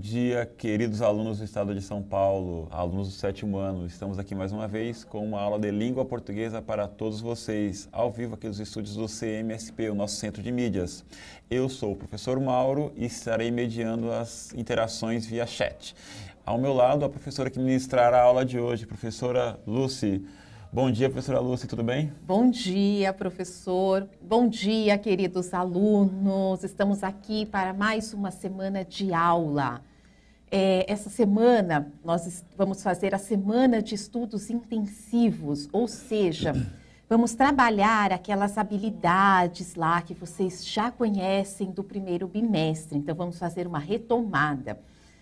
dia, queridos alunos do estado de São Paulo, alunos do 7º ano. Estamos aqui mais uma vez com uma aula de língua portuguesa para todos vocês, ao vivo aqui nos estúdios do CMSP, o nosso centro de mídias. Eu sou o professor Mauro e estarei mediando as interações via chat. Ao meu lado, a professora que ministrará a aula de hoje, professora Lucy. Bom dia, professora Lucy, tudo bem? Bom dia, professor. Bom dia, queridos alunos. Estamos aqui para mais uma semana de aula. Essa semana, nós vamos fazer a semana de estudos intensivos, ou seja, vamos trabalhar aquelas habilidades lá que vocês já conhecem do primeiro bimestre. Então, vamos fazer uma retomada.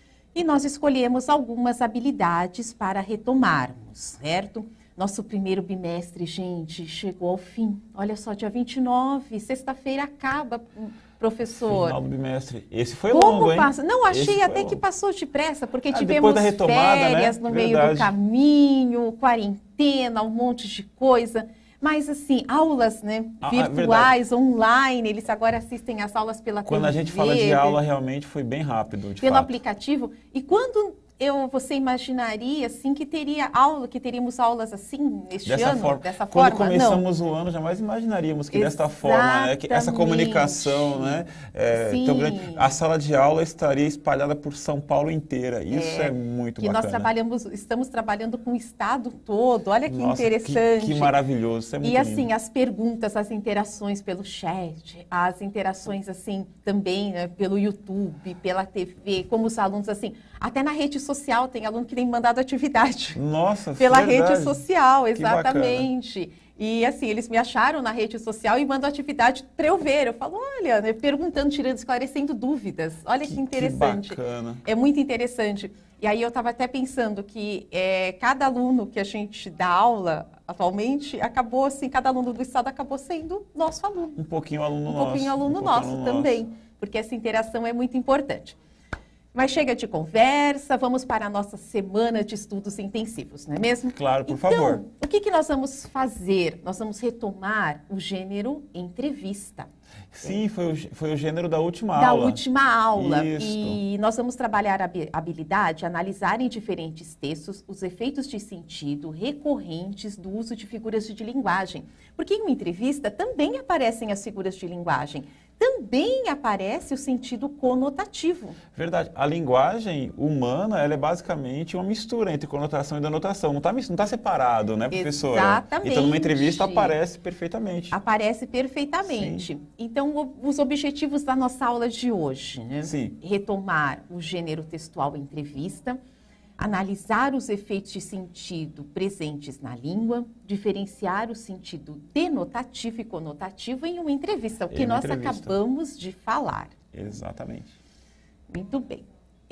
E nós escolhemos algumas habilidades para retomarmos, certo? Nosso primeiro bimestre, gente, chegou ao fim. Olha só, dia 29, sexta-feira acaba, professor. Final do bimestre. Esse foi Como longo, hein? passa? Não, achei até que longo. passou depressa, porque Depois tivemos da retomada, férias né? no meio do caminho, quarentena, um monte de coisa. Mas, assim, aulas, né, virtuais, online, eles agora assistem as aulas pela Quando a gente fala de aula, realmente foi bem rápido, pelo aplicativo. E quando você imaginaria, assim, que teríamos aulas assim neste ano, dessa forma? Quando começamos o ano, jamais imaginaríamos que desta forma, né, que essa comunicação, né, tão grande. A sala de aula estaria espalhada por São Paulo inteira. Isso é muito bacana. Nós estamos trabalhando com o estado todo. Olha que interessante. Que maravilhoso, isso é muito lindo. E assim, lindo. as perguntas, as interações pelo chat, as interações assim também, né, pelo YouTube, pela TV, como os alunos assim, até na rede social, tem aluno que tem mandado atividade. Nossa, pela verdade. rede social, exatamente. E assim, eles me acharam na rede social e mandam atividade para eu ver. Eu falo, olha, né, perguntando, tirando, esclarecendo dúvidas. Olha que interessante. Que bacana. É muito interessante. E aí eu estava até pensando que cada aluno que a gente dá aula atualmente, acabou assim, cada aluno do estado acabou sendo nosso aluno. Um pouquinho aluno nosso. Um pouquinho aluno nosso também, porque essa interação é muito importante. Mas chega de conversa, vamos para a nossa semana de estudos intensivos, não é mesmo? Claro, por favor. Então, o que nós vamos fazer? Nós vamos retomar o gênero entrevista. Sim, foi o gênero da última aula. Da última aula. Isso. E nós vamos trabalhar a habilidade, analisar em diferentes textos os efeitos de sentido recorrentes do uso de figuras de linguagem. Porque em uma entrevista também aparecem as figuras de linguagem. Também aparece o sentido conotativo. Verdade. A linguagem humana, ela é basicamente uma mistura entre conotação e denotação. Não tá separado, né, professora? Exatamente. Então, numa entrevista aparece perfeitamente. Aparece perfeitamente. Sim. Então, os objetivos da nossa aula de hoje, né? Sim. Retomar o gênero textual entrevista, analisar os efeitos de sentido presentes na língua, diferenciar o sentido denotativo e conotativo em uma entrevista, o que nós acabamos de falar. Exatamente. Muito bem.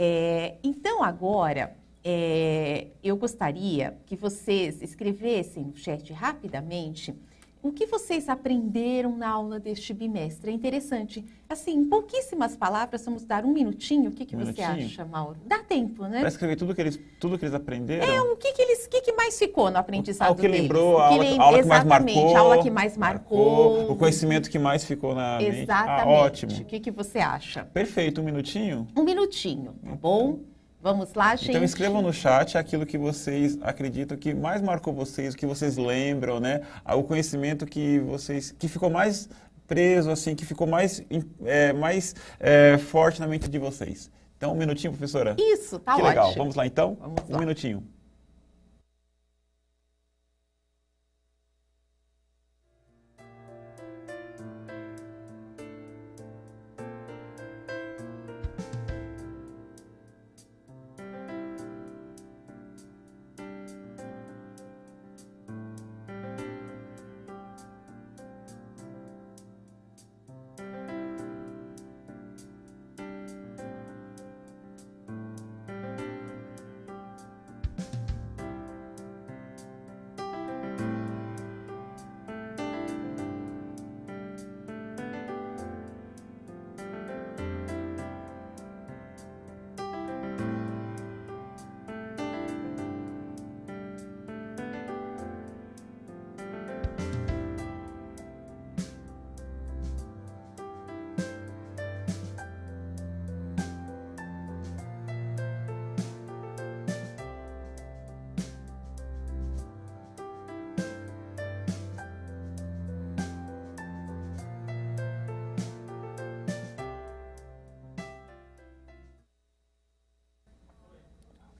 Então, agora, eu gostaria que vocês escrevessem no chat rapidamente o que vocês aprenderam na aula deste bimestre. É interessante. Assim, em pouquíssimas palavras, vamos dar um minutinho. O que você acha, Mauro? Dá tempo, né? Para escrever tudo que eles aprenderam? O que mais ficou no aprendizado deles? O que lembrou, a aula que mais marcou. A aula que mais marcou. O conhecimento que mais ficou na mente. Exatamente. Ótimo. O que você acha? Perfeito, um minutinho? Um minutinho, tá bom? Vamos lá, gente. Então escrevam no chat aquilo que vocês acreditam que mais marcou vocês, o que vocês lembram, né? O conhecimento que ficou mais preso, assim, que ficou mais forte na mente de vocês. Então, um minutinho, professora? Isso, tá ótimo. Que legal. Vamos lá, então? Vamos lá. Um minutinho.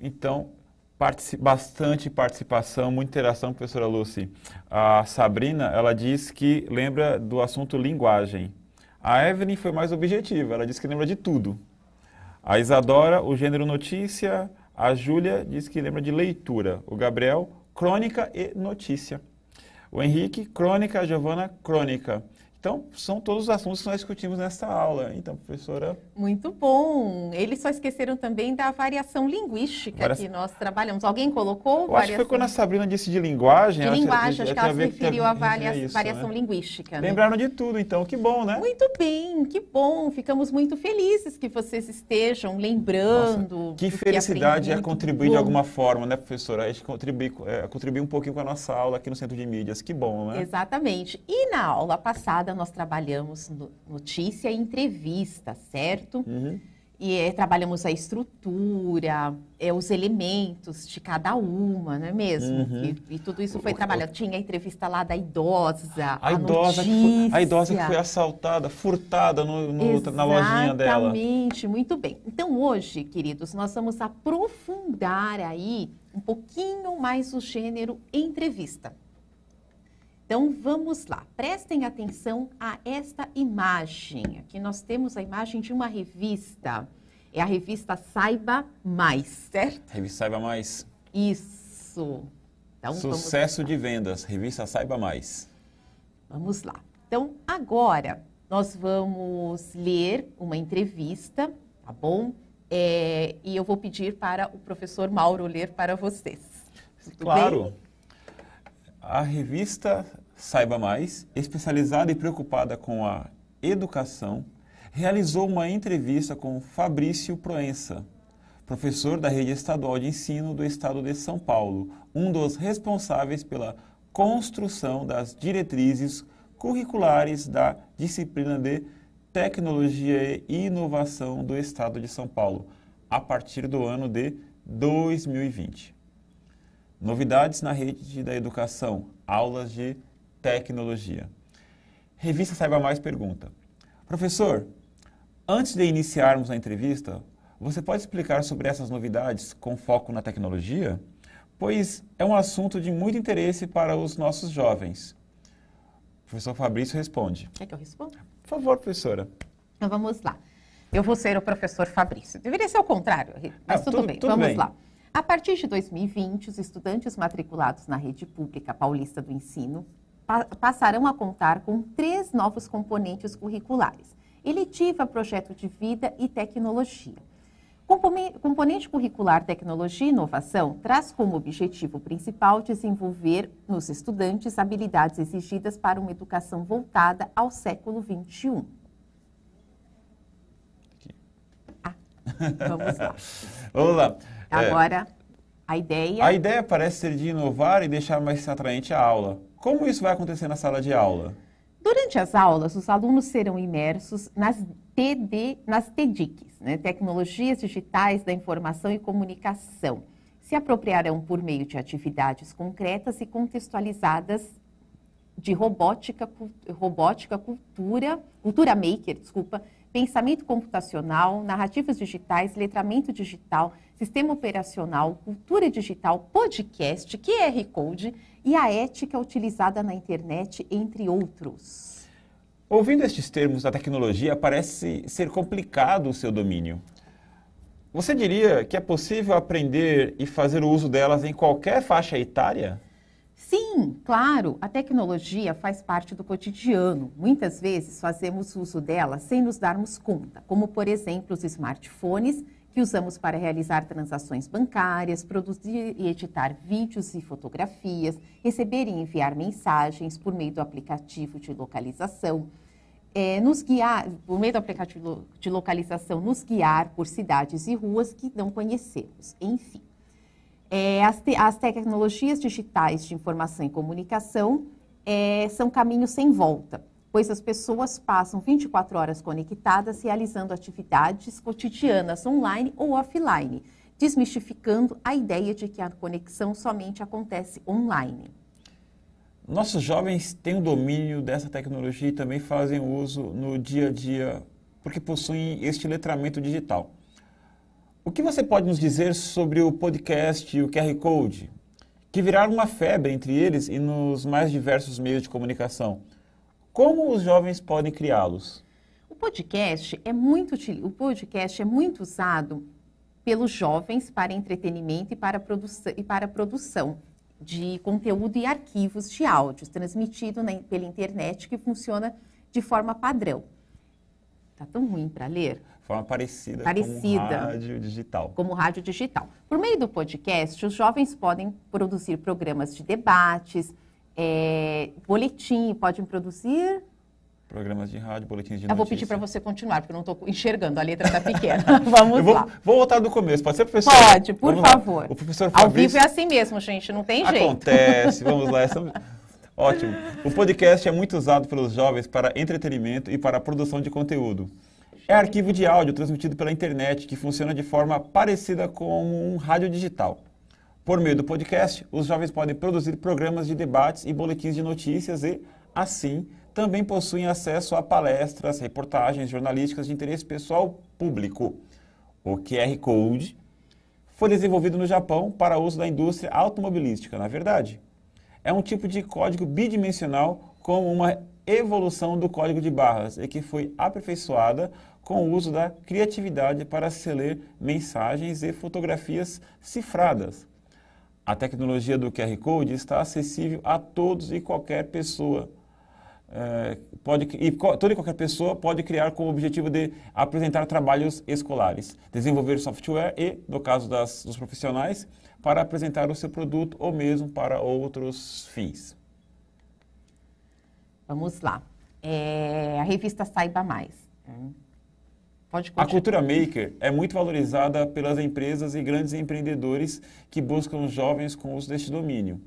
Então, bastante participação, muita interação, professora Lucy. A Sabrina, ela diz que lembra do assunto linguagem. A Evelyn foi mais objetiva, ela diz que lembra de tudo. A Isadora, o gênero notícia. A Júlia diz que lembra de leitura. O Gabriel, crônica e notícia. O Henrique, crônica. A Giovana, crônica. Então, são todos os assuntos que nós discutimos nesta aula. Então, professora... Muito bom. Eles só esqueceram também da variação linguística que nós trabalhamos. Alguém colocou? Eu acho que foi quando a Sabrina disse de linguagem. De linguagem, acho que ela se referiu à variação linguística. Lembraram de tudo, então. Que bom, né? Muito bem, que bom. Ficamos muito felizes que vocês estejam lembrando. Nossa, que felicidade é contribuir de alguma forma, né, professora? A gente contribuir um pouquinho com a nossa aula aqui no Centro de Mídias. Que bom, né? Exatamente. E na aula passada, nós trabalhamos notícia e entrevista, certo? Uhum. E trabalhamos a estrutura, os elementos de cada uma, não é mesmo? Uhum. E tudo isso foi trabalhado. Tinha a entrevista lá da idosa, a idosa que foi assaltada, furtada na lojinha dela. Exatamente, muito bem. Então hoje, queridos, nós vamos aprofundar aí um pouquinho mais o gênero entrevista. Então, vamos lá. Prestem atenção a esta imagem. Aqui nós temos a imagem de uma revista. É a revista Saiba Mais, certo? Revista Saiba Mais. Isso. Então, sucesso de vendas. Revista Saiba Mais. Vamos lá. Então, agora, nós vamos ler uma entrevista, tá bom? E eu vou pedir para o professor Mauro ler para vocês. Tudo claro. bem? A revista Saiba Mais, especializada e preocupada com a educação, realizou uma entrevista com Fabrício Proença, professor da Rede Estadual de Ensino do Estado de São Paulo, um dos responsáveis pela construção das diretrizes curriculares da disciplina de Tecnologia e Inovação do Estado de São Paulo, a partir do ano de 2020. Novidades na rede da educação, aulas de tecnologia. Revista Saiba Mais pergunta: professor, antes de iniciarmos a entrevista, você pode explicar sobre essas novidades com foco na tecnologia? Pois é um assunto de muito interesse para os nossos jovens. O professor Fabrício responde. Quer que eu responda? Por favor, professora. Então vamos lá. Eu vou ser o professor Fabrício. Deveria ser o contrário, mas tudo bem. Vamos lá. A partir de 2020, os estudantes matriculados na rede pública paulista do ensino passarão a contar com 3 novos componentes curriculares: eletiva, projeto de vida e tecnologia. Componente curricular Tecnologia e Inovação traz como objetivo principal desenvolver nos estudantes habilidades exigidas para uma educação voltada ao século XXI. Vamos lá. Vamos lá. Agora, a ideia... A ideia parece ser de inovar e deixar mais atraente a aula. Como isso vai acontecer na sala de aula? Durante as aulas, os alunos serão imersos nas TDICs, né? Tecnologias Digitais da Informação e Comunicação. Se apropriarão por meio de atividades concretas e contextualizadas de robótica, cultura maker, pensamento computacional, narrativas digitais, letramento digital, sistema operacional, cultura digital, podcast, QR Code e a ética utilizada na internet, entre outros. Ouvindo estes termos da tecnologia, parece ser complicado o seu domínio. Você diria que é possível aprender e fazer o uso delas em qualquer faixa etária? Sim, claro, a tecnologia faz parte do cotidiano. Muitas vezes fazemos uso dela sem nos darmos conta, como, por exemplo, os smartphones, que usamos para realizar transações bancárias, produzir e editar vídeos e fotografias, receber e enviar mensagens por meio do aplicativo de localização, nos guiar por cidades e ruas que não conhecemos, enfim. As tecnologias digitais de informação e comunicação são caminhos sem volta, pois as pessoas passam 24 horas conectadas realizando atividades cotidianas online ou offline, desmistificando a ideia de que a conexão somente acontece online. Nossos jovens têm o domínio dessa tecnologia e também fazem uso no dia a dia, porque possuem este letramento digital. O que você pode nos dizer sobre o podcast e o QR Code, que viraram uma febre entre eles e nos mais diversos meios de comunicação? Como os jovens podem criá-los? O podcast é muito usado pelos jovens para entretenimento e para produção de conteúdo e arquivos de áudios, transmitido pela internet, que funciona de forma padrão. Tá tão ruim para ler? Forma parecida como rádio digital. Como rádio digital. Por meio do podcast, os jovens podem produzir programas de debates, boletim, podem produzir... Programas de rádio, boletins de notícia. Eu vou pedir para você continuar, porque eu não estou enxergando, a letra está pequena. Vamos lá. Vou voltar do começo, pode ser, professor? Pode, por favor. O professor Fabrício... Ao vivo é assim mesmo, gente, não tem jeito. Acontece, vamos lá. Ótimo. O podcast é muito usado pelos jovens para entretenimento e para a produção de conteúdo. É arquivo de áudio transmitido pela internet, que funciona de forma parecida com um rádio digital. Por meio do podcast, os jovens podem produzir programas de debates e boletins de notícias e, assim, também possuem acesso a palestras, reportagens jornalísticas de interesse pessoal público. O QR Code foi desenvolvido no Japão para uso da indústria automobilística, na verdade. É um tipo de código bidimensional como uma evolução do código de barras e que foi aperfeiçoada com o uso da criatividade para se ler mensagens e fotografias cifradas. A tecnologia do QR Code está acessível a todos e qualquer pessoa. Toda e qualquer pessoa pode criar com o objetivo de apresentar trabalhos escolares, desenvolver software e, no caso dos profissionais, para apresentar o seu produto ou mesmo para outros fins. Vamos lá. A revista Saiba Mais. Pode continuar. A cultura maker é muito valorizada pelas empresas e grandes empreendedores que buscam jovens com uso deste domínio.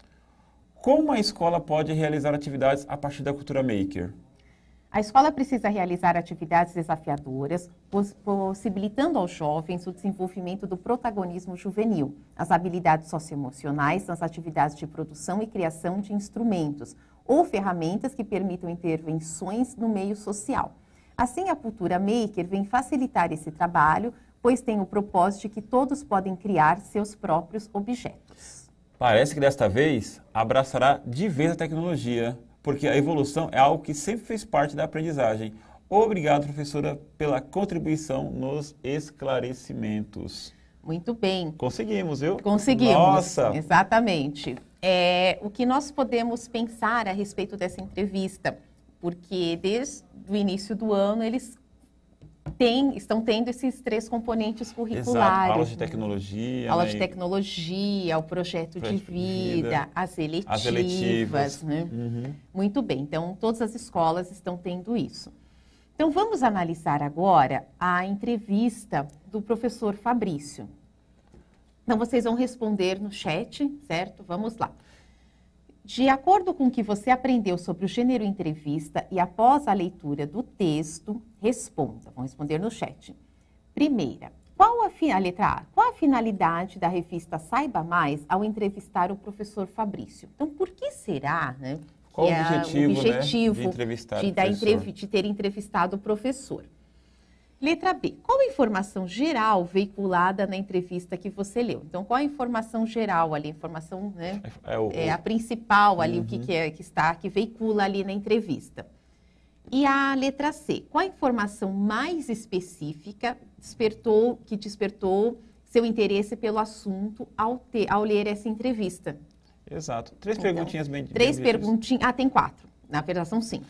Como a escola pode realizar atividades a partir da cultura maker? A escola precisa realizar atividades desafiadoras, possibilitando aos jovens o desenvolvimento do protagonismo juvenil, as habilidades socioemocionais nas atividades de produção e criação de instrumentos ou ferramentas que permitam intervenções no meio social. Assim, a cultura maker vem facilitar esse trabalho, pois tem o propósito de que todos podem criar seus próprios objetos. Parece que desta vez abraçará de vez a tecnologia, porque a evolução é algo que sempre fez parte da aprendizagem. Obrigado, professora, pela contribuição nos esclarecimentos. Muito bem. Conseguimos, viu? Conseguimos. Nossa! Exatamente. O que nós podemos pensar a respeito dessa entrevista? Porque desde o início do ano eles estão tendo esses 3 componentes curriculares. Exato. Aulas de tecnologia. Aula de tecnologia, o projeto de vida, as eletivas. Né? Uhum. Muito bem, então todas as escolas estão tendo isso. Então vamos analisar agora a entrevista do professor Fabrício. Então vocês vão responder no chat, certo? Vamos lá. De acordo com o que você aprendeu sobre o gênero entrevista e após a leitura do texto, responda. Vão responder no chat. Primeira, a letra A, qual a finalidade da revista Saiba Mais ao entrevistar o professor Fabrício? Então, por que será, né? Qual o objetivo, né, de entrevistar de ter entrevistado o professor? Letra B, qual a informação geral veiculada na entrevista que você leu? Então, qual a informação geral ali? A informação, né? A principal ali, o que veicula ali na entrevista. E a letra C, qual a informação mais específica que despertou seu interesse pelo assunto ao ler essa entrevista? Exato. 3 perguntinhas bem... 3 perguntinhas. Tem 4. Na verdade, são 5.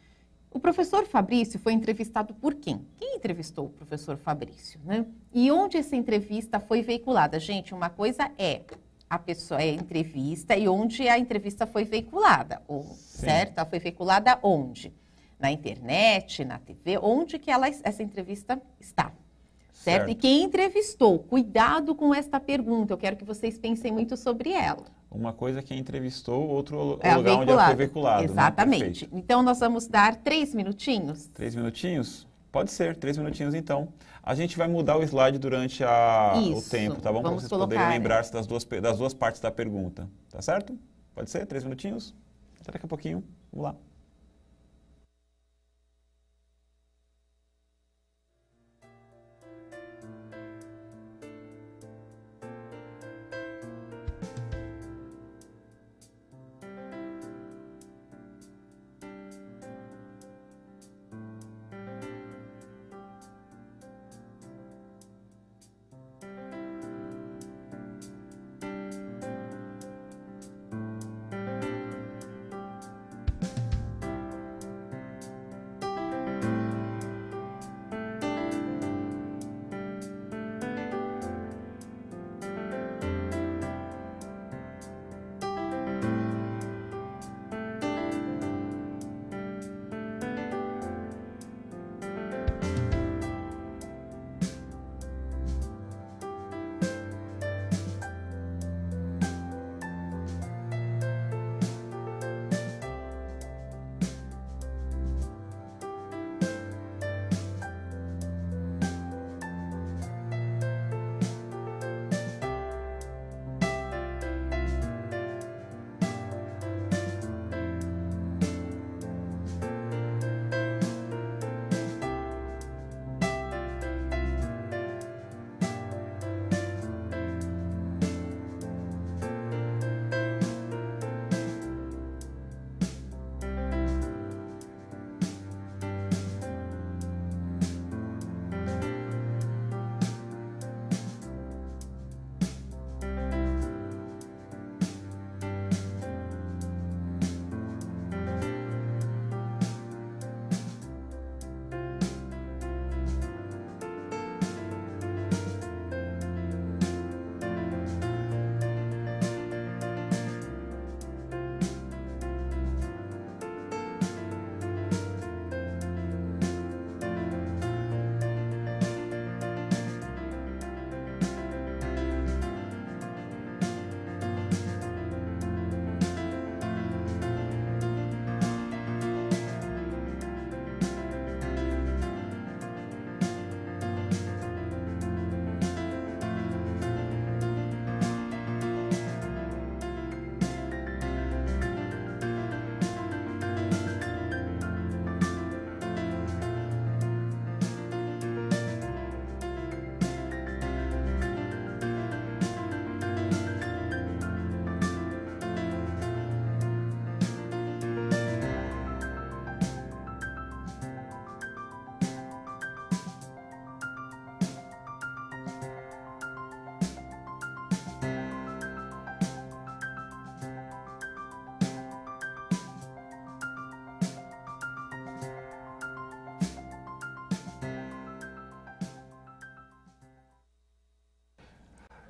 O professor Fabrício foi entrevistado por quem? Quem entrevistou o professor Fabrício, né? E onde essa entrevista foi veiculada? Gente, uma coisa é a pessoa entrevista e onde a entrevista foi veiculada, certo? Ela foi veiculada onde? Na internet, na TV, onde que essa entrevista está, certo? E quem entrevistou? Cuidado com esta pergunta, eu quero que vocês pensem muito sobre ela. Uma coisa que entrevistou, outro lugar onde ela foi veiculada. Exatamente. Né? Então, nós vamos dar 3 minutinhos. 3 minutinhos? Pode ser, 3 minutinhos então. A gente vai mudar o slide durante o tempo, tá bom? Para vocês poderem lembrar-se das duas partes da pergunta, tá certo? Pode ser? 3 minutinhos? Até daqui a pouquinho. Vamos lá.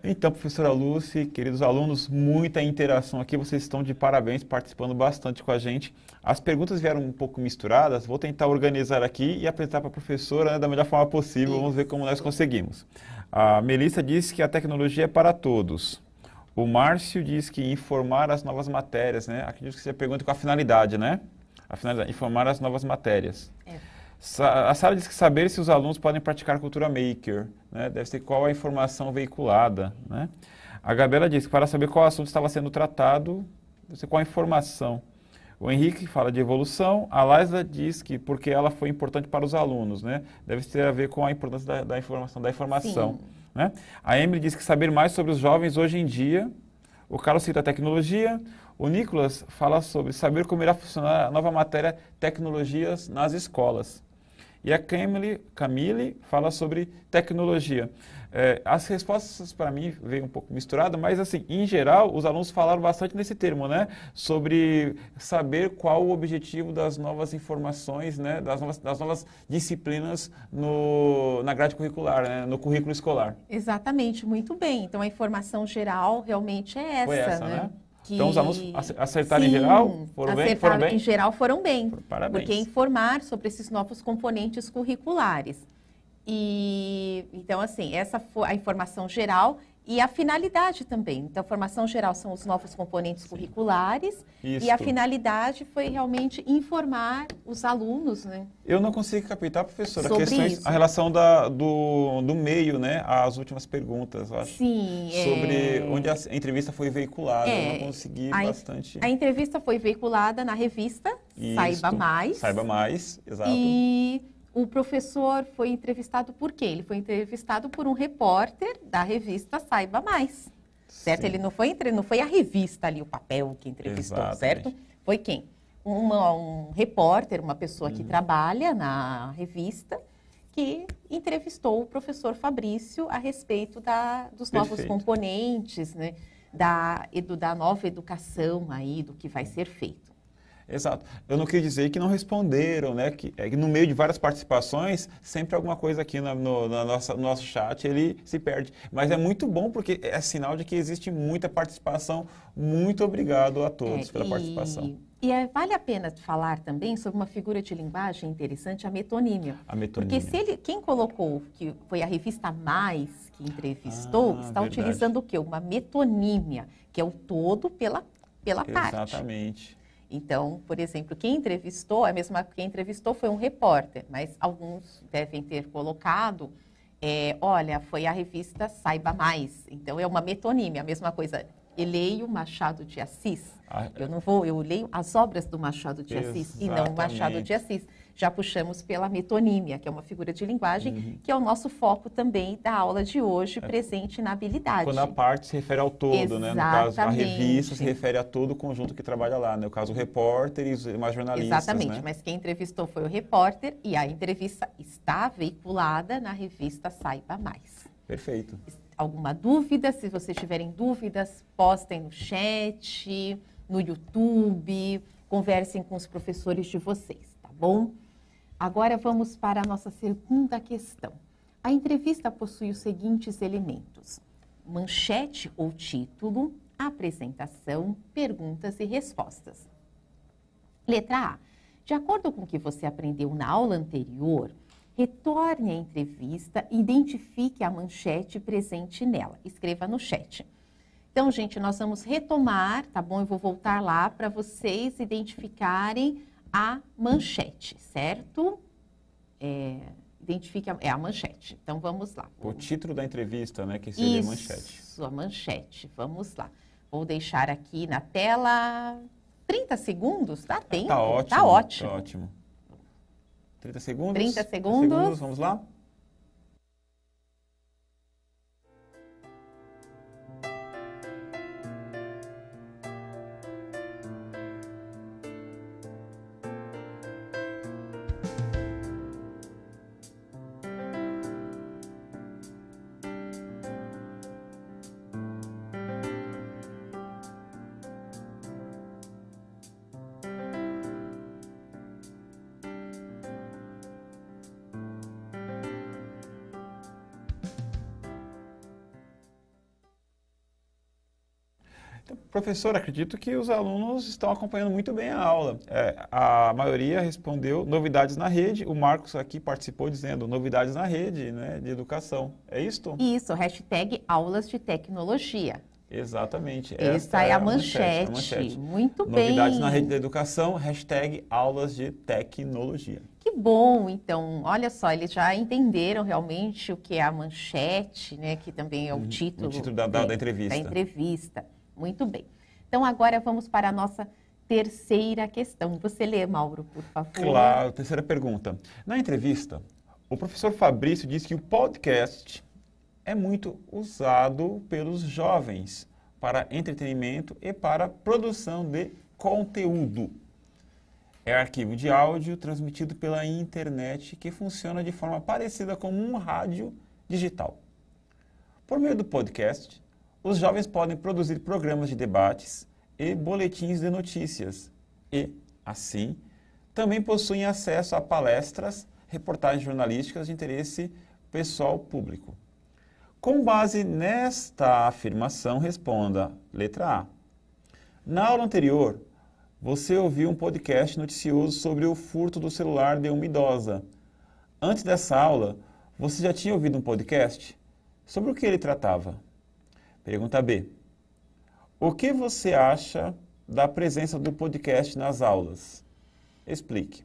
Então, professora Lúcia, queridos alunos, muita interação aqui, vocês estão de parabéns, participando bastante com a gente. As perguntas vieram um pouco misturadas, vou tentar organizar aqui e apresentar para a professora, né, da melhor forma possível, vamos ver como nós conseguimos. A Melissa disse que a tecnologia é para todos. O Márcio diz que informar as novas matérias, né? Acredito que você pergunta com a finalidade, né? A finalidade, informar as novas matérias. A Sara diz que saber se os alunos podem praticar cultura maker, né? Deve ser qual a informação veiculada, né? A Gabriela diz que para saber qual assunto estava sendo tratado, deve ser qual a informação. O Henrique fala de evolução, a Liza diz que porque ela foi importante para os alunos, né? Deve ter a ver com a importância da informação. Sim. Né? A Emily diz que saber mais sobre os jovens hoje em dia. O Carlos cita a tecnologia. O Nicolas fala sobre saber como irá funcionar a nova matéria tecnologias nas escolas. E a Camille fala sobre tecnologia. As respostas para mim veio um pouco misturada, mas assim, em geral, os alunos falaram bastante nesse termo, né? Sobre saber qual o objetivo das novas informações, né? Das novas disciplinas na grade curricular, né? No currículo escolar. Exatamente, muito bem. Então, a informação geral realmente é essa, Foi essa, né? Então, os alunos acertaram Sim, em geral? Foram bem? Em geral foram bem. Parabéns. Porque informar sobre esses novos componentes curriculares. Então, assim, essa foi a informação geral e a finalidade também. Então, a formação geral são os novos componentes curriculares e a finalidade foi realmente informar os alunos, né? Eu não consigo captar, professora, sobre isso. A relação do meio, né, às últimas perguntas, eu acho. Sim. Sobre onde a entrevista foi veiculada, eu não consegui bastante... A entrevista foi veiculada na revista Saiba Mais. Saiba Mais, exato. E o professor foi entrevistado por quem? Ele foi entrevistado por um repórter da revista Saiba Mais, certo? Sim. Ele não foi a revista ali, o papel que entrevistou, exatamente, certo? Foi quem? Um repórter, uma pessoa que trabalha na revista, que entrevistou o professor Fabrício a respeito dos novos componentes, né? Da nova educação aí, do que vai ser feito. Exato. Eu não quis dizer que não responderam, né? Que no meio de várias participações, sempre alguma coisa aqui no nosso chat, ele se perde. Mas é muito bom porque é sinal de que existe muita participação. Muito obrigado a todos pela participação. Vale a pena falar também sobre uma figura de linguagem interessante, a metonímia. A metonímia. Porque quem colocou, que foi a revista Mais que entrevistou, está utilizando o quê? Uma metonímia, que é o todo pela parte. Exatamente. Então, por exemplo, quem entrevistou foi um repórter, mas alguns devem ter colocado, olha, foi a revista Saiba Mais. Então, é uma metonímia, a mesma coisa. Eu leio Machado de Assis. Eu leio as obras do Machado de Assis e não Machado de Assis. Já puxamos pela metonímia, que é uma figura de linguagem, que é o nosso foco também da aula de hoje, presente na habilidade. Quando a parte se refere ao todo, exatamente, né? No caso, a revista se refere a todo o conjunto que trabalha lá, né? No caso, o repórter e os demais jornalistas, exatamente, né? Mas quem entrevistou foi o repórter e a entrevista está veiculada na revista Saiba Mais. Perfeito. Alguma dúvida? Se vocês tiverem dúvidas, postem no chat, no YouTube, conversem com os professores de vocês, tá bom? Agora vamos para a nossa segunda questão. A entrevista possui os seguintes elementos: manchete ou título, apresentação, perguntas e respostas. Letra A. De acordo com o que você aprendeu na aula anterior, retorne à entrevista e identifique a manchete presente nela. Escreva no chat. Então, gente, nós vamos retomar, tá bom? Eu vou voltar lá para vocês identificarem a manchete, certo? Identifique a manchete. Então, vamos lá. O título da entrevista, né? Que seria a manchete. Isso, a manchete. Vamos lá. Vou deixar aqui na tela 30 segundos, dá tempo? Tá ótimo. Tá ótimo. Tá ótimo. 30 segundos. 30 segundos. Vamos lá? Professor, acredito que os alunos estão acompanhando muito bem a aula. A maioria respondeu novidades na rede. O Marcos aqui participou dizendo novidades na rede, né, de educação. É isto? Isso, hashtag aulas de tecnologia. Exatamente. Essa é a manchete. Muito bem. Novidades na rede da educação, hashtag aulas de tecnologia. Que bom, então, olha só, eles já entenderam realmente o que é a manchete, né, que também é o título, da entrevista. Da entrevista. Muito bem. Então, agora vamos para a nossa terceira questão. Você lê, Mauro, por favor. Claro, terceira pergunta. Na entrevista, o professor Fabrício disse que o podcast é muito usado pelos jovens para entretenimento e para produção de conteúdo. É arquivo de áudio transmitido pela internet que funciona de forma parecida com um rádio digital. Por meio do podcast, os jovens podem produzir programas de debates e boletins de notícias e, assim, também possuem acesso a palestras, reportagens jornalísticas de interesse pessoal público. Com base nesta afirmação, responda, letra A. Na aula anterior, você ouviu um podcast noticioso sobre o furto do celular de uma idosa. Antes dessa aula, você já tinha ouvido um podcast? Sobre o que ele tratava? Pergunta B. O que você acha da presença do podcast nas aulas? Explique.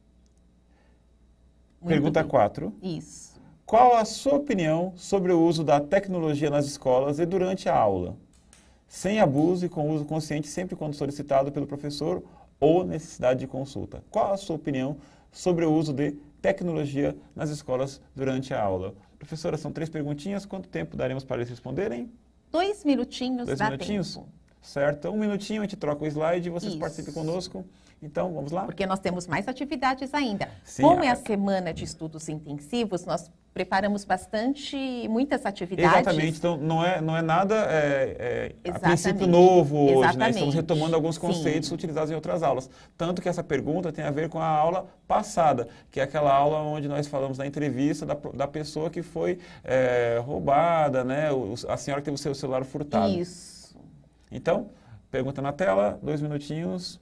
Pergunta 4. Isso. Qual a sua opinião sobre o uso da tecnologia nas escolas e durante a aula? Sem abuso e com uso consciente sempre quando solicitado pelo professor ou necessidade de consulta. Qual a sua opinião sobre o uso de tecnologia nas escolas durante a aula? Professora, são 3 perguntinhas. Quanto tempo daremos para eles responderem? 2 minutinhos, 2 dá minutinhos? tempo. Certo. 1 minutinho, a gente troca o slide e vocês participem conosco. Então, vamos lá? Porque nós temos mais atividades ainda. Sim, Como é a semana de estudos intensivos, nós preparamos muitas atividades. Exatamente. Então, não é nada a princípio novo hoje, né? Estamos retomando alguns conceitos utilizados em outras aulas. Tanto que essa pergunta tem a ver com a aula passada, que é aquela aula onde nós falamos da entrevista da pessoa que foi roubada, né? A senhora que teve o seu celular furtado. Isso. Então, pergunta na tela, 2 minutinhos.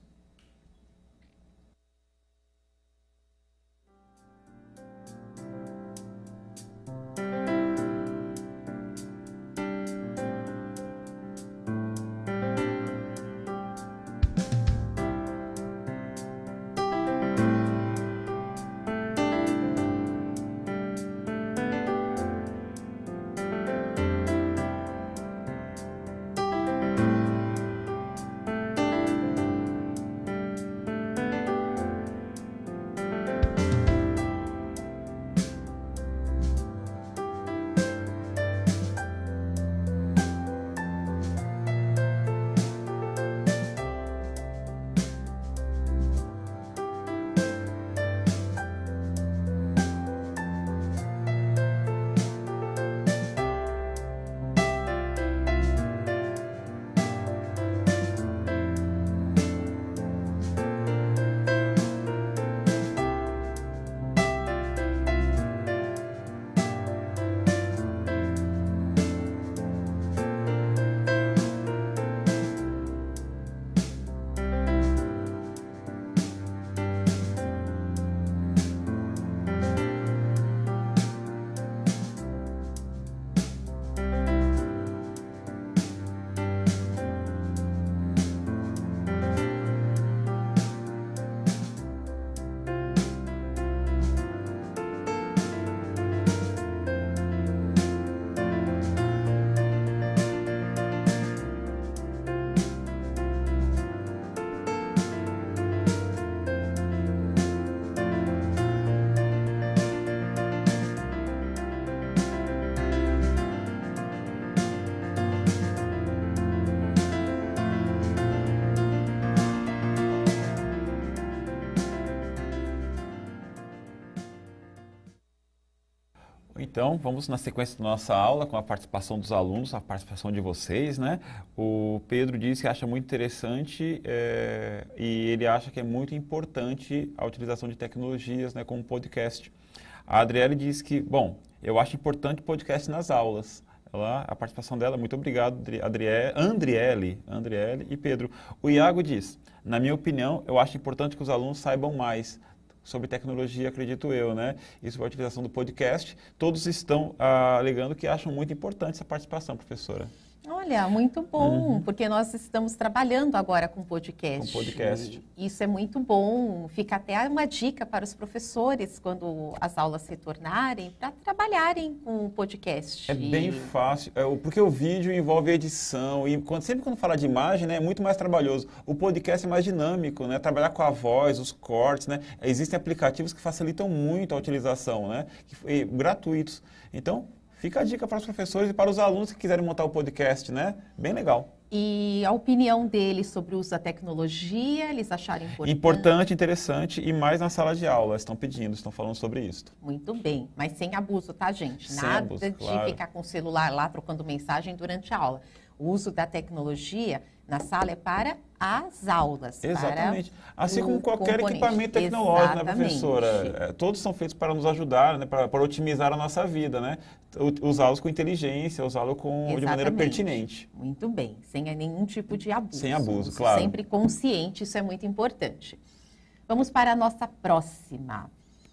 Então, vamos na sequência da nossa aula com a participação dos alunos, a participação de vocês, né? O Pedro disse que acha muito interessante e ele acha que é muito importante a utilização de tecnologias, né, como podcast. A Adriele disse que, bom, eu acho importante podcast nas aulas. Lá, a participação dela, muito obrigado, Andriele e Pedro. O Iago diz, na minha opinião, eu acho importante que os alunos saibam mais sobre tecnologia, acredito eu, né? E sobre a utilização do podcast. Todos estão alegando que acham muito importante essa participação, professora. Olha, muito bom, porque nós estamos trabalhando agora com podcast. Com podcast. Isso é muito bom. Fica até uma dica para os professores, quando as aulas retornarem, para trabalharem com o podcast. É bem fácil, porque o vídeo envolve edição, e sempre quando fala de imagem, né, é muito mais trabalhoso. O podcast é mais dinâmico, né? Trabalhar com a voz, os cortes, né? Existem aplicativos que facilitam muito a utilização, né? Gratuitos. Então, fica a dica para os professores e para os alunos que quiserem montar o podcast, né? Bem legal. E a opinião deles sobre o uso da tecnologia, eles acharam importante? Importante, interessante e mais na sala de aula. Estão pedindo, estão falando sobre isso. Muito bem, mas sem abuso, tá, gente? Sem Nada abuso, de claro. ficar com o celular lá trocando mensagem durante a aula. O uso da tecnologia na sala é para as aulas. Exatamente. Assim como qualquer componente. equipamento tecnológico, né, Exatamente. professora? Todos são feitos para nos ajudar, né, para otimizar a nossa vida, né? Usá-los com inteligência, usá-los de maneira pertinente. Muito bem, sem nenhum tipo de abuso. Sem abuso, claro. Sempre consciente, isso é muito importante. Vamos para a nossa próxima.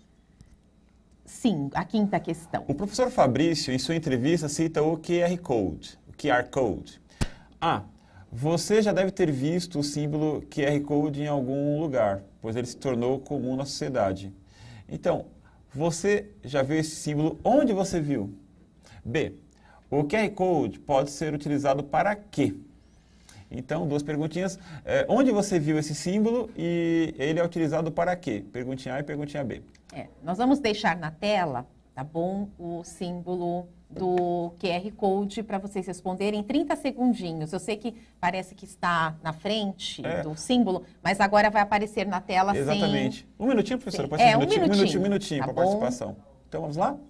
Sim, a quinta questão. O professor Fabrício, em sua entrevista, cita o QR Code. Você já deve ter visto o símbolo QR Code em algum lugar, pois ele se tornou comum na sociedade. Então, você já viu esse símbolo? Onde você viu? B. O QR Code pode ser utilizado para quê? Então, duas perguntinhas. Onde você viu esse símbolo e ele é utilizado para quê? Perguntinha A e perguntinha B. Nós vamos deixar na tela, tá bom, o símbolo do QR Code para vocês responderem em 30 segundinhos. Eu sei que parece que está na frente do símbolo, mas agora vai aparecer na tela. Exatamente. Um minutinho, professora? Sim. Pode ser Um minutinho tá para a bom? participação. Então, vamos lá?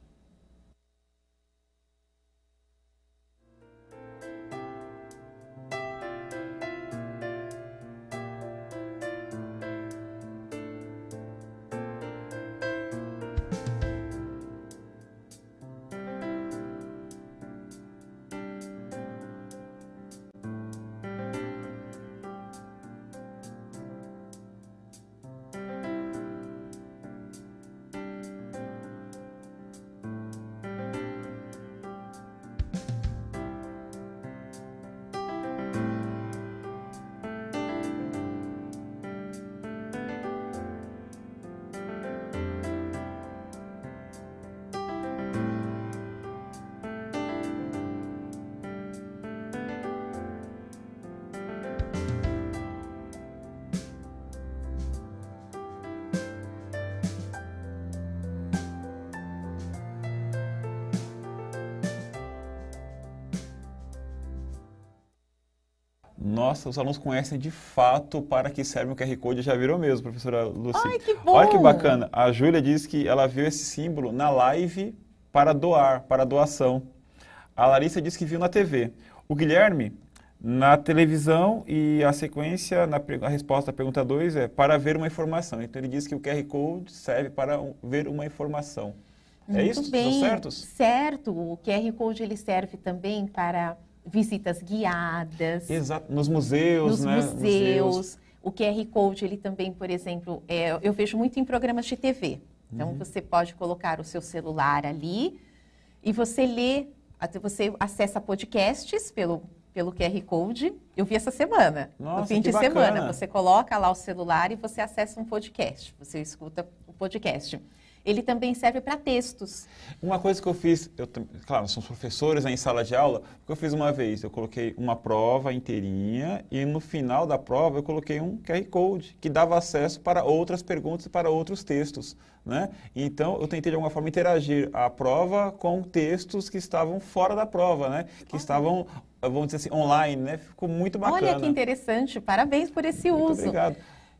Nossa, os alunos conhecem de fato para que serve o QR Code, já virou mesmo, professora Lucy. Ai, que bom! Olha que bacana. A Júlia disse que ela viu esse símbolo na live para doar, para doação. A Larissa disse que viu na TV. O Guilherme, na televisão, e a sequência, a resposta à pergunta 2 é para ver uma informação. Então ele disse que o QR Code serve para ver uma informação. É isso? Muito bem. Estão certos? Certo. O QR Code ele serve também para visitas guiadas. Exato. Nos museus, né? Nos museus. O QR Code, ele também, por exemplo, eu vejo muito em programas de TV. Então, você pode colocar o seu celular ali e você lê, você acessa podcasts pelo QR Code. Eu vi essa semana, Nossa, no fim de bacana. semana. Você coloca lá o celular e você acessa um podcast. Você escuta o podcast. Ele também serve para textos. Uma coisa que eu fiz, claro, nós somos professores, né, em sala de aula, o que eu fiz uma vez, eu coloquei uma prova inteirinha e no final da prova eu coloquei um QR Code que dava acesso para outras perguntas e para outros textos, né? Então eu tentei de alguma forma interagir a prova com textos que estavam fora da prova, né? Que estavam, vamos dizer assim, online, né? Ficou muito bacana. Olha que interessante, parabéns por esse Muito uso. obrigado.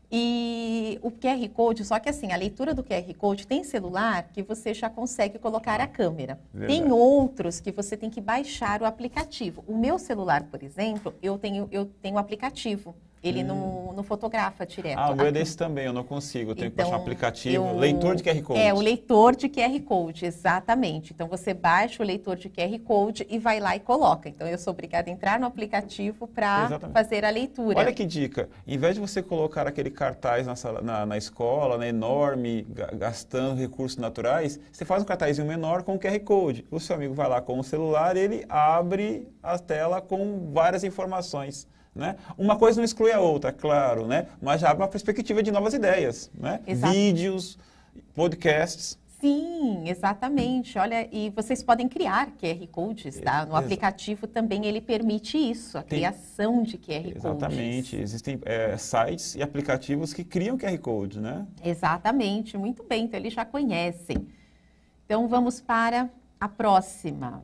E o QR Code, só que assim, a leitura do QR Code tem celular que você já consegue colocar a câmera. Verdade. Tem outros que você tem que baixar o aplicativo. O meu celular, por exemplo, eu tenho o aplicativo. Ele não fotografa direto. Ah, o meu é aqui. desse também, eu não consigo. Eu tenho que Então, baixar um aplicativo, leitor de QR Code. É, o leitor de QR Code, exatamente. Então, você baixa o leitor de QR Code e vai lá e coloca. Então, eu sou obrigada a entrar no aplicativo para Exatamente. fazer a leitura. Olha que dica, em vez de você colocar aquele cartaz na escola, né, enorme, gastando recursos naturais, você faz um cartazinho menor com o QR Code. O seu amigo vai lá com o celular, ele abre a tela com várias informações. Né? Uma coisa não exclui a outra, claro, né? Mas já abre uma perspectiva de novas ideias, né? Vídeos, podcasts. Sim, exatamente. Olha, e vocês podem criar QR Codes, tá? No aplicativo também ele permite isso, a criação de QR Codes. Exatamente. Existem sites e aplicativos que criam QR Code, né? Exatamente, muito bem. Então eles já conhecem. Então vamos para a próxima.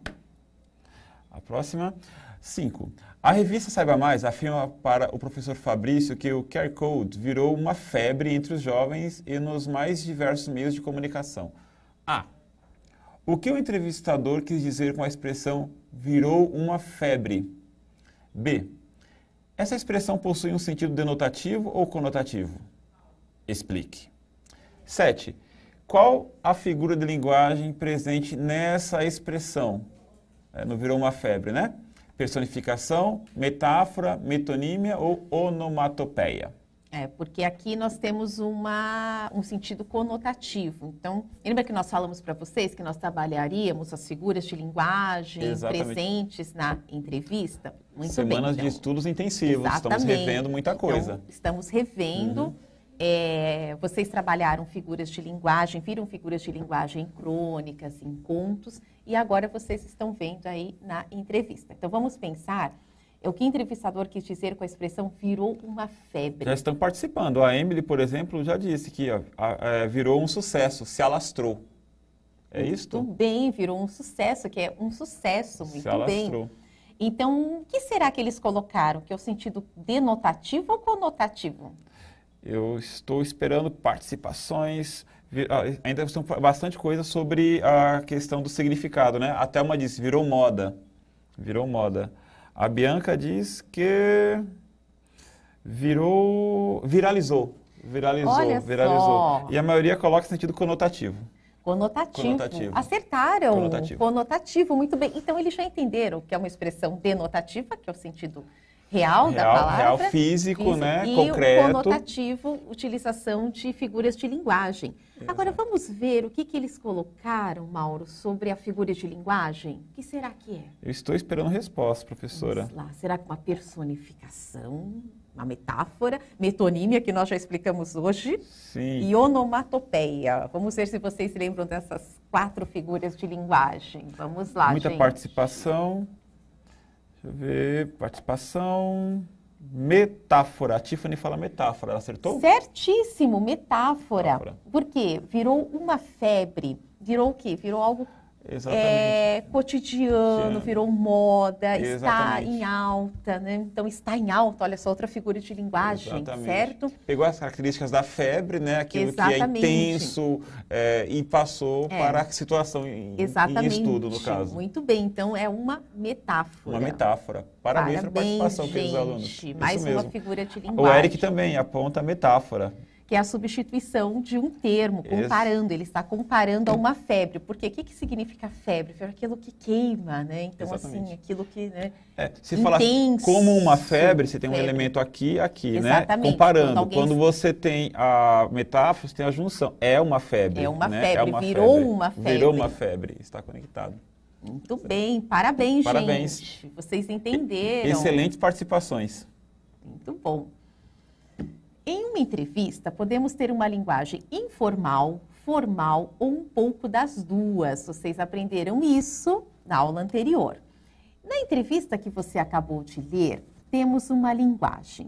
A próxima, 5. A revista Saiba Mais afirma para o professor Fabrício que o QR Code virou uma febre entre os jovens e nos mais diversos meios de comunicação. A. O que o entrevistador quis dizer com a expressão virou uma febre? B. Essa expressão possui um sentido denotativo ou conotativo? Explique. 7. Qual a figura de linguagem presente nessa expressão? Não virou uma febre, né? Personificação, metáfora, metonímia ou onomatopeia? Porque aqui nós temos um sentido conotativo. Então, lembra que nós falamos para vocês que nós trabalharíamos as figuras de linguagem presentes na entrevista? Muito Semanas bem, então, de estudos intensivos, estamos revendo muita coisa. Então, estamos revendo. Vocês trabalharam figuras de linguagem, viram figuras de linguagem em crônicas, em contos, e agora vocês estão vendo aí na entrevista. Então, vamos pensar o que o entrevistador quis dizer com a expressão virou uma febre. Já estão participando. A Emily, por exemplo, já disse que virou um sucesso, se alastrou. É isso? Muito bem, virou um sucesso, que é um sucesso, muito bem. Então, o que será que eles colocaram? Que é o sentido denotativo ou conotativo? Eu estou esperando participações, ainda são bastante coisa sobre a questão do significado, né? A Thelma disse, virou moda. A Bianca diz que viralizou. Olha só. E a maioria coloca sentido conotativo. Conotativo. Acertaram. Conotativo, muito bem. Então, eles já entenderam que é uma expressão denotativa, que é o sentido real da palavra. Real físico, né? E concreto. O conotativo, utilização de figuras de linguagem. Exato. Agora, vamos ver o que eles colocaram, Mauro, sobre a figura de linguagem. O que será que é? Eu estou esperando resposta, professora. Vamos lá. Será que uma personificação, uma metáfora, metonímia, que nós já explicamos hoje, Sim. E onomatopeia? Vamos ver se vocês lembram dessas 4 figuras de linguagem. Vamos lá, Muita gente. participação. Deixa eu ver, participação, metáfora. A Tiffany fala metáfora, ela acertou? Certíssimo, metáfora. Por quê? Virou uma febre. Virou o quê? Virou algo cotidiano, virou moda, está em alta, né? Então, está em alta, olha só, outra figura de linguagem, certo? Pegou as características da febre, né? Aquilo que é intenso e passou para a situação em estudo, no caso. Muito bem, então é uma metáfora. Uma metáfora. Parabéns pela participação, queridos alunos. Mais Isso uma mesmo. figura de linguagem. O Eric também aponta a metáfora. Que é a substituição de um termo, comparando. Ele está comparando a uma febre. Porque o que significa febre? Febre é aquilo que queima, né? Então, Exatamente. assim, aquilo que, né? Se falar como uma febre, você tem um elemento aqui e aqui, exatamente, né? Comparando. Quando você tem a metáfora, você tem a junção. É uma febre. É uma né? febre. Uma febre. Virou uma febre. Está conectado. Muito bem. Parabéns, gente. Vocês entenderam. Excelentes participações. Muito bom. Em uma entrevista, podemos ter uma linguagem informal, formal ou um pouco das duas. Vocês aprenderam isso na aula anterior. Na entrevista que você acabou de ler, temos uma linguagem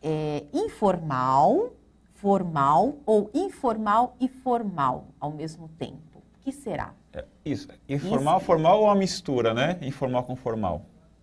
informal, formal ou informal e formal ao mesmo tempo. O que será? Isso. Informal, formal ou uma mistura, né? Informal com formal.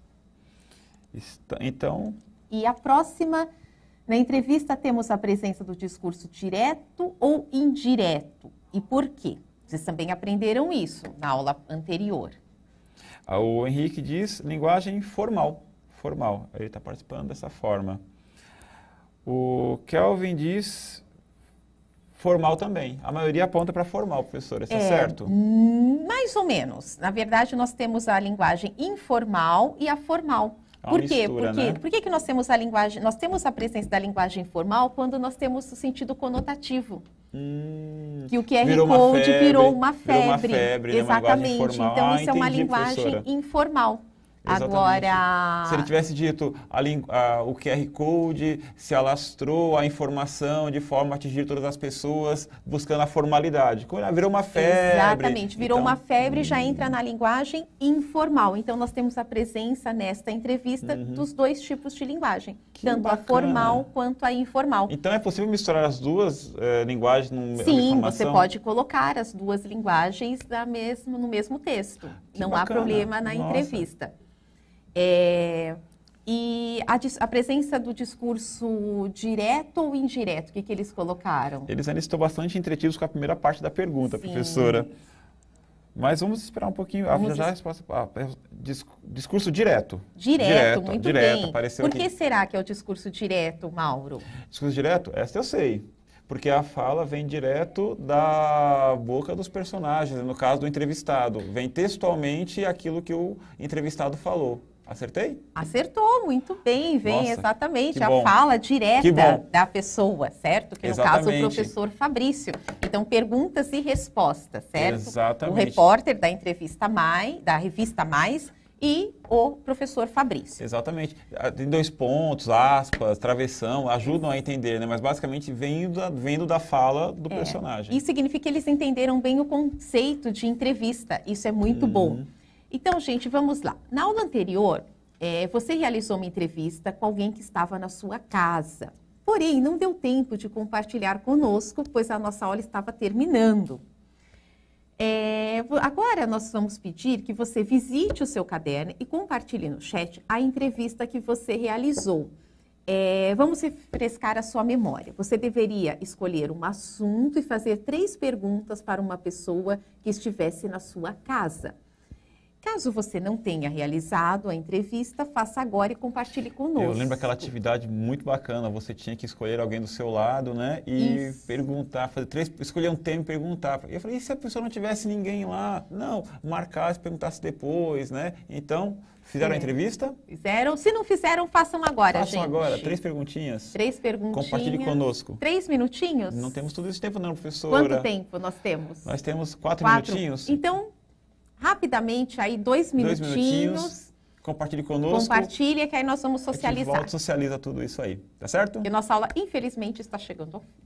Então... E a próxima... Na entrevista, temos a presença do discurso direto ou indireto. E por quê? Vocês também aprenderam isso na aula anterior. O Henrique diz linguagem formal. Formal. Ele está participando dessa forma. O Kelvin diz formal também. A maioria aponta para formal, professora, está certo? Mais ou menos. Na verdade, nós temos a linguagem informal e a formal. Por quê? Mistura, né? Por que nós temos a linguagem, nós temos a presença da linguagem informal quando nós temos o sentido conotativo? Que o QR Code virou uma febre. Exatamente. Uma formal. Então, isso é uma entendi, linguagem professora. informal. Exatamente. Agora, se ele tivesse dito o QR Code se alastrou a informação de forma a atingir todas as pessoas, buscando a formalidade. Virou uma febre. Exatamente, virou uma febre e já entra na linguagem informal. Então, nós temos a presença nesta entrevista dos dois tipos de linguagem, tanto a formal quanto a informal. Então, é possível misturar as duas linguagens na mesma Sim, informação? você pode colocar as duas linguagens no mesmo texto. Não há problema na entrevista. E a presença do discurso direto ou indireto, o que eles colocaram? Eles ainda estão bastante entretidos com a primeira parte da pergunta, professora. Mas vamos esperar um pouquinho. Já a resposta. Discurso direto. Direto, muito bem. Apareceu Por que será que é o discurso direto, Mauro? Discurso direto? Essa eu sei. Porque a fala vem direto da boca dos personagens, no caso do entrevistado. Vem textualmente aquilo que o entrevistado falou. Acertei? Acertou, muito bem, vem. Nossa, exatamente a fala direta da pessoa, certo? Que no caso o professor Fabrício. Então, perguntas e respostas, certo? Exatamente. O repórter da da revista Mais e o professor Fabrício. Exatamente. Tem 2 pontos, aspas, travessão, ajudam a entender, né? Mas basicamente vendo da fala do personagem. Isso significa que eles entenderam bem o conceito de entrevista. Isso é muito bom. Então, gente, vamos lá. Na aula anterior, você realizou uma entrevista com alguém que estava na sua casa. Porém, não deu tempo de compartilhar conosco, pois a nossa aula estava terminando. Agora, nós vamos pedir que você visite o seu caderno e compartilhe no chat a entrevista que você realizou. Vamos refrescar a sua memória. Você deveria escolher um assunto e fazer 3 perguntas para uma pessoa que estivesse na sua casa. Caso você não tenha realizado a entrevista, faça agora e compartilhe conosco. Eu lembro aquela atividade muito bacana, você tinha que escolher alguém do seu lado, né? E perguntar, escolher um tema e perguntar. Eu falei, e se a pessoa não tivesse ninguém lá? Não, marcasse, perguntasse depois, né? Então, fizeram a entrevista? Fizeram. Se não fizeram, façam agora, gente. Façam agora, 3 perguntinhas. 3 perguntinhas. Compartilhe conosco. 3 minutinhos? Não temos todo esse tempo não, professora. Quanto tempo nós temos? Nós temos 4 minutinhos. Então, rapidamente, aí 2 minutinhos. Compartilhe conosco. Compartilha, que aí nós vamos socializar. A gente volta e socializa tudo isso aí, tá certo? Porque nossa aula, infelizmente, está chegando ao fim.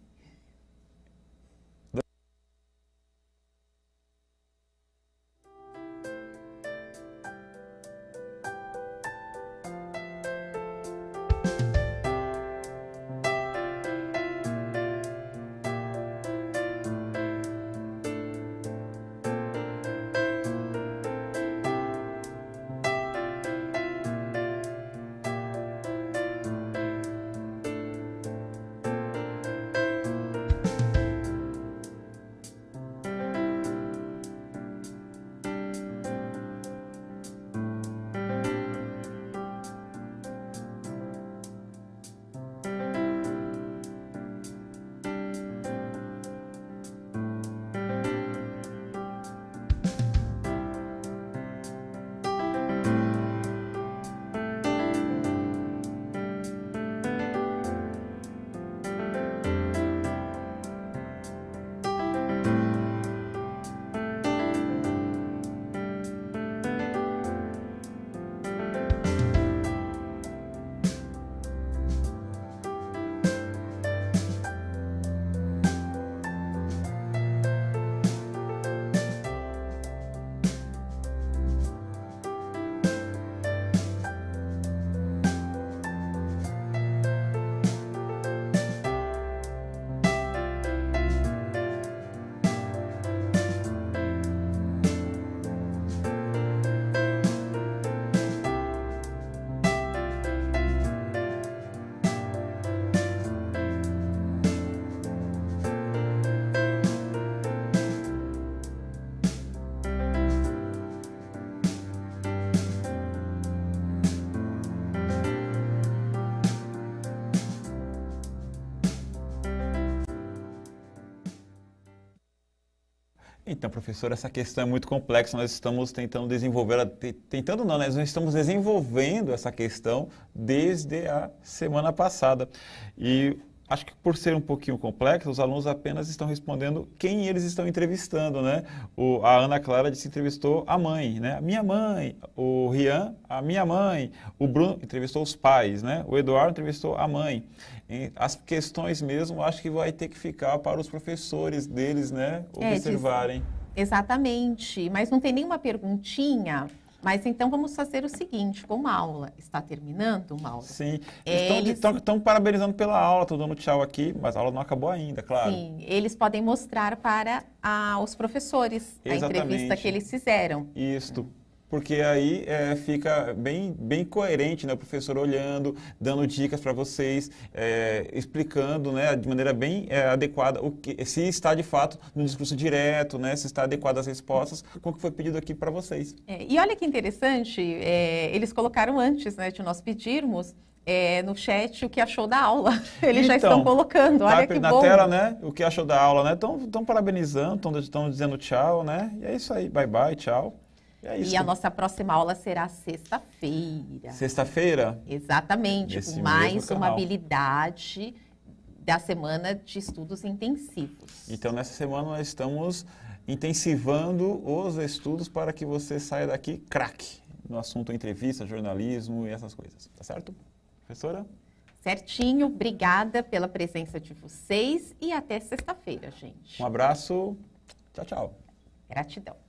Então, professor, essa questão é muito complexa, nós estamos tentando desenvolver, tentando não, nós estamos desenvolvendo essa questão desde a semana passada. E acho que por ser um pouquinho complexo, os alunos apenas estão respondendo quem eles estão entrevistando, né? A Ana Clara disse que entrevistou a mãe, né? A minha mãe, o Rian, a minha mãe, o Bruno entrevistou os pais, né? O Eduardo entrevistou a mãe. As questões mesmo, acho que vai ter que ficar para os professores deles, né? Observarem. Exatamente, mas não tem nenhuma perguntinha. Mas então vamos fazer o seguinte, como a aula está terminando, Mauro. Sim, estão parabenizando pela aula, estão dando tchau aqui, mas a aula não acabou ainda, claro. Sim, eles podem mostrar para os professores a entrevista que eles fizeram. Isso, porque aí fica bem coerente, né? O professor olhando, dando dicas para vocês, explicando, né, de maneira bem adequada se está de fato no discurso direto, né, se está adequado as respostas com o que foi pedido aqui para vocês. E olha que interessante, eles colocaram antes, né, de nós pedirmos no chat o que achou da aula. Eles já estão colocando, olha que bom. Na tela, né, o que achou da aula, né? Estão parabenizando, estão dizendo tchau, né? E é isso aí, bye bye, tchau. E a nossa próxima aula será sexta-feira. Sexta-feira? Exatamente, com mais uma habilidade da semana de estudos intensivos. Então, nessa semana nós estamos intensivando os estudos para que você saia daqui craque no assunto entrevista, jornalismo e essas coisas. Tá certo, professora? Certinho, obrigada pela presença de vocês e até sexta-feira, gente. Um abraço, tchau, tchau. Gratidão.